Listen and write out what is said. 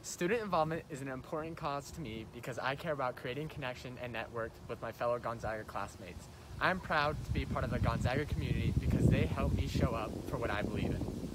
Student involvement is an important cause to me because I care about creating connection and network with my fellow Gonzaga classmates. I'm proud to be part of the Gonzaga community because they help me show up for what I believe in.